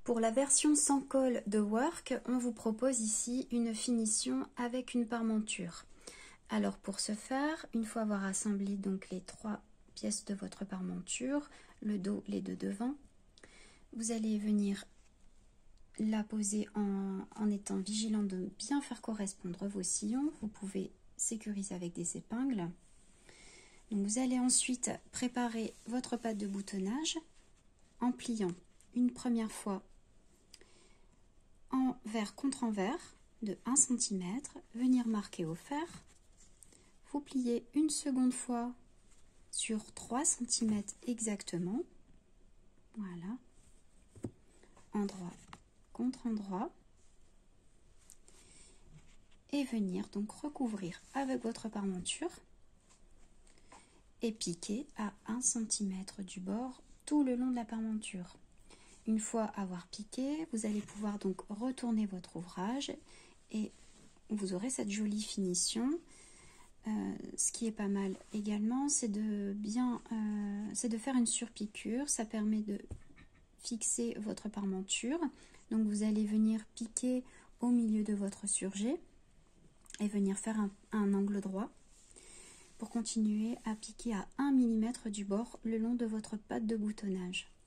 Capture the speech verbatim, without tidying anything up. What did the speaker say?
Pour la version sans colle de Work, on vous propose ici une finition avec une parmenture. Alors pour ce faire, une fois avoir assemblé donc les trois pièces de votre parmenture, le dos, les deux devants, vous allez venir la poser en, en étant vigilant de bien faire correspondre vos sillons. Vous pouvez sécuriser avec des épingles. Donc vous allez ensuite préparer votre pâte de boutonnage en pliant une première fois envers contre envers de un centimètre, venir marquer au fer. Vous pliez une seconde fois sur trois centimètres exactement. Voilà. Endroit contre endroit. Et venir donc recouvrir avec votre parmenture et piquer à un centimètre du bord tout le long de la parmenture. Une fois avoir piqué, vous allez pouvoir donc retourner votre ouvrage et vous aurez cette jolie finition. Euh, ce qui est pas mal également, c'est de bien, euh, c'est de faire une surpiqûre. Ça permet de fixer votre parmenture. Donc vous allez venir piquer au milieu de votre surjet et venir faire un, un angle droit pour continuer à piquer à un millimètre du bord le long de votre pâte de boutonnage.